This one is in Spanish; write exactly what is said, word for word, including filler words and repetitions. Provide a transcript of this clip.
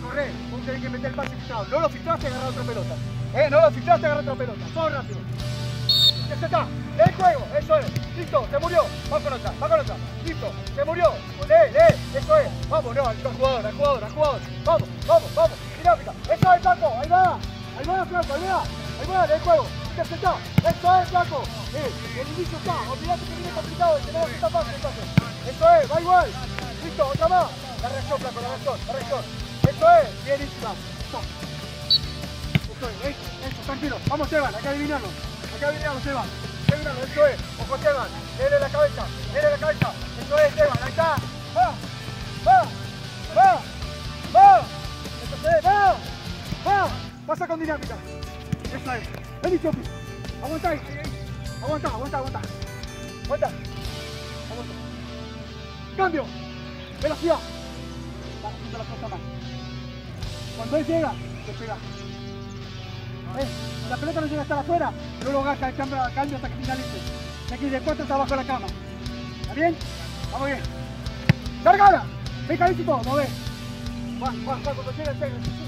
correr, vos tenés que meter el pase filtrado. No lo filtraste, agarrar otra pelota. Eh, no lo filtraste, agarrar otra pelota. Todo rápido. Ya se está. El juego, eso es. Listo, se murió. Va con otra, va con otra. Listo, se murió. Lee, lee, eso es. Vamos, no, al jugador, al jugador, al jugador. Vamos, vamos, vamos. Dinámica. Eso es, Flaco. Ahí va. Ahí va, Flaco, ahí va. Ahí va, el juego. Ya se está. Eso es, Flaco. Eh, el inicio está. Olvídate que viene complicado. Tenemos que estar fácil, entonces. Eso es, va igual. Listo, otra más. La reacción, Flaco, la reacción, la reacción. Eso es, bienísima. Eso es, eso, eso, tranquilo. Vamos, Esteban, hay que adivinarlo. Hay que adivinarlo, Esteban. Adivinarlo, eso es. Ojo, Esteban. Dele la cabeza, dele la cabeza. Eso es, Esteban, ahí está. Va, va, va, va. Eso es, va, va. Pasa con dinámica. Eso es. Vení, Chopi. Aguanta ahí, ahí, ahí. Aguanta, aguanta, aguanta. Aguanta. Aguanta. Cambio. Velocidad. Va haciendo la cosa más. Cuando él llega, le pega. Eh, si la pelota no llega hasta afuera, no lo gasta el cambio, cambio hasta que finalice. Y aquí después está abajo de la cama. ¿Está bien? Vamos bien. ¡Cargala! ¡Ven, cabecito! ¡No ves! Va, va, va, cuando llegue, llegue.